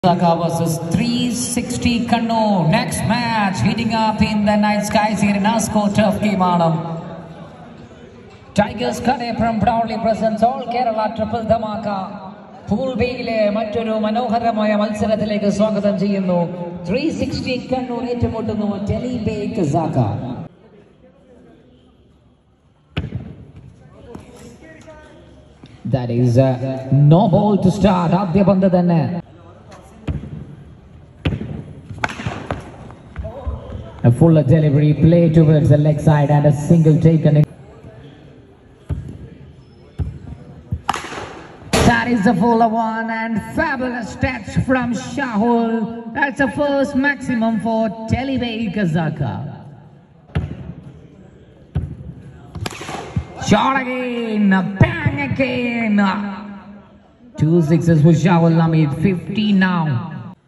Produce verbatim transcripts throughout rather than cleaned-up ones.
Kazaka versus three sixty Kannur. Next match heating up in the night skies here in Nasco Turf Kimanam. Tigers Kadepram proudly presents all Kerala Triple Dhamaka. Pool Bile Maturu Manoharamaya Malsarathileke Swagatham Cheyunnu. three sixty Kannur ഏറ്റുമുട്ടുന്നു Telebay Kazaka. That is uh, no ball to start. Adya Panthu thanne. A full delivery play towards the leg side and a single taken. That is a full one and fabulous touch from Shahul. That's the first maximum for Telebay Kazaka. Shot again, bang again. Two sixes for Shahul Hamid, fifty now.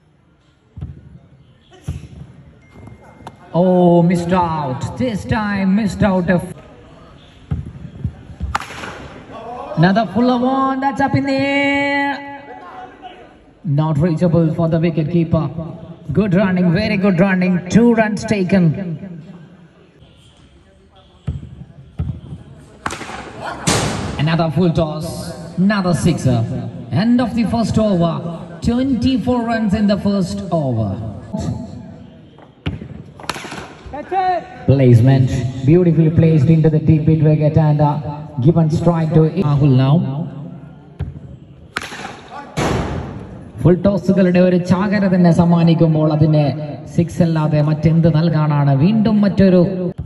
Oh, missed out. This time missed out. Of another fuller one. That's up in the air. Not reachable for the wicket keeper. Good running, very good running. Two runs taken. Another full toss. Another sixer. End of the first over. twenty-four runs in the first over. Placement beautifully placed into the deep mid wicket and uh, given strike to Rahul now. Full tossകളുടെ ഒരു ചാകര തന്നെ സമ്മാനിക്കുമ്പോൾ അതിനെ six അല്ലാതെ മറ്റെന്ത് നൽകാനാണ്. വീണ്ടും മറ്റൊരു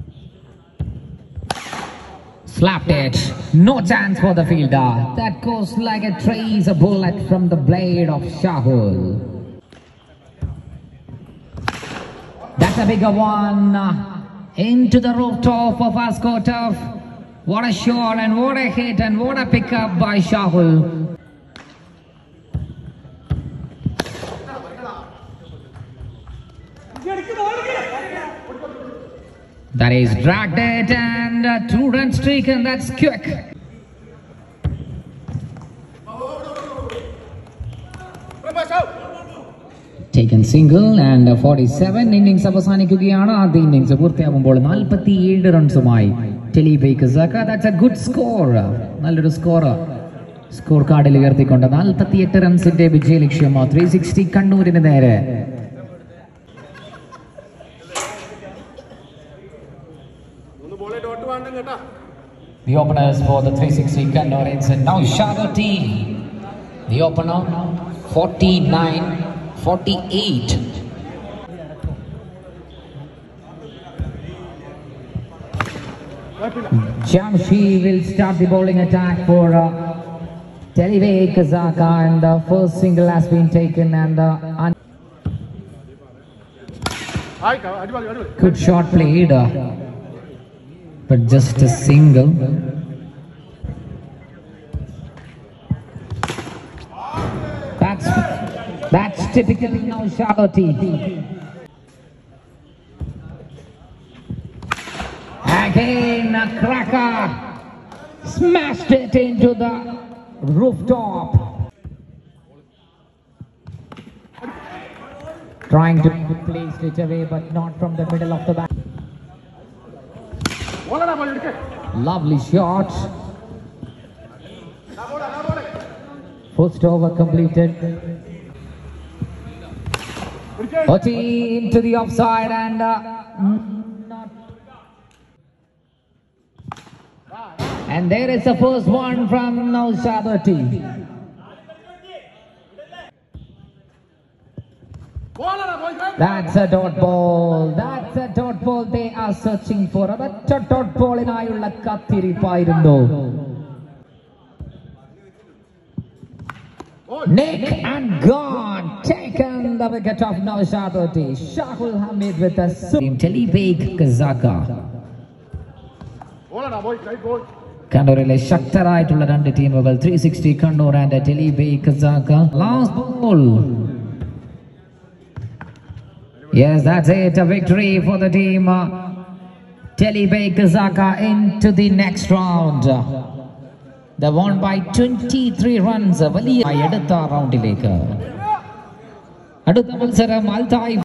slapped it. No chance for the fielder. That goes like a trace, a bullet from the blade of Shahul. That's a bigger one. Into the rooftop of Nasco Turf. What a shot and what a hit and what a pickup by Shahul. That is dragged it and uh, two runs taken. That's quick. Taken single and uh, forty-seven innings അവസാനിക്കുകയാണ്. ആദ്യ innings പൂർത്തിയാകുമ്പോൾ നാൽപ്പത്തിയേഴ് റൺസുമായി Telebay Kazaka. That's a good score. നല്ലൊരു score സ്കോർ കാർഡിൽ ഉയർത്തിക്കൊണ്ട് നാൽപ്പത്തിയെട്ട് റൺസിന്റെ വിജയ ലക്ഷ്യം ത്രീ സിക്സ്റ്റി കണ്ണൂരിന് നേരെ. The openers for the three sixty Kannur is now Sharati. The opener forty-nine forty-eight. Jamshi will start the bowling attack for uh, Telebay Kazaka, and the first single has been taken and the uh, good shot played, uh, but just a single. That's That's typically now Sharati. Again a cracker. Smashed it into the rooftop. Trying to place it away but not from the middle of the bat. Lovely shot. First over completed. Oti into the offside and uh, not. And there is the first one from Naushadati. That's a dot ball. That's a dot ball they are searching for. That's a dot ball in Ayulla Kathiripayirunnu. Nick and gone. Taken the wicket of Naushadati. Shahul Hamid with a team. Telebay Kazaka. കണ്ണൂരിലെ ശക്തരായിട്ടുള്ള രണ്ട് ടീമുകൾ three sixty Kannur and Telebay Kazaka. Last ball. Yes, that's it. A victory for the team. Telebay Kazaka into the next round. They won by twenty-three runs. വലിയ എടുത്ത റൗണ്ടിലേക്ക് അടുത്ത മത്സരം അൽതായിഫ്